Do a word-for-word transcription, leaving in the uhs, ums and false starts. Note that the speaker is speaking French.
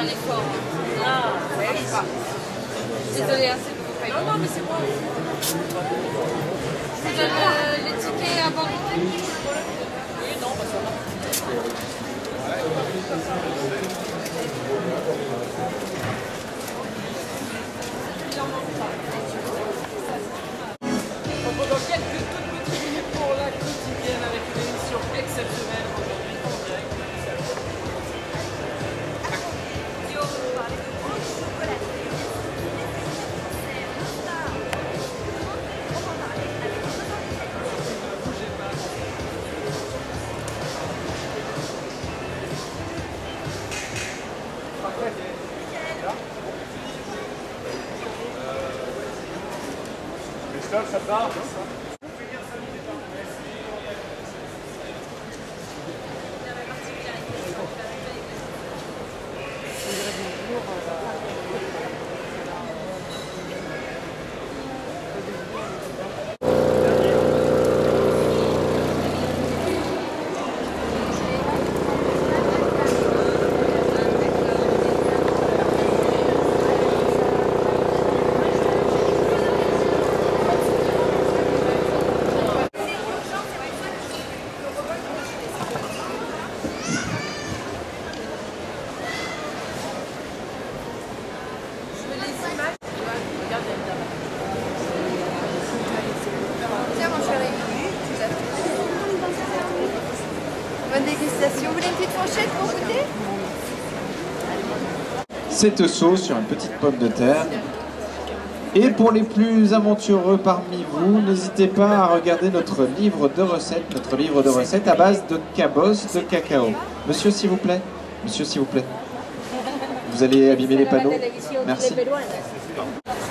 un effort. Ah, oui. Désolée, hein, c'est pour Non, non, mais c'est bon. Je vous donne euh, les tickets avant. Oui, non, pas ça. On peut dans quelques toutes petites minutes pour la quotidienne avec une émission exceptionnelle aujourd'hui en direct. Christophe, ça te va? Bonne dégustation. Vous voulez une petite fourchette pour goûter? Cette sauce sur une petite pomme de terre. Et pour les plus aventureux parmi vous, n'hésitez pas à regarder notre livre de recettes, notre livre de recettes à base de cabosse de cacao. Monsieur, s'il vous plaît. Monsieur, s'il vous plaît. Vous allez abîmer les panneaux. Merci.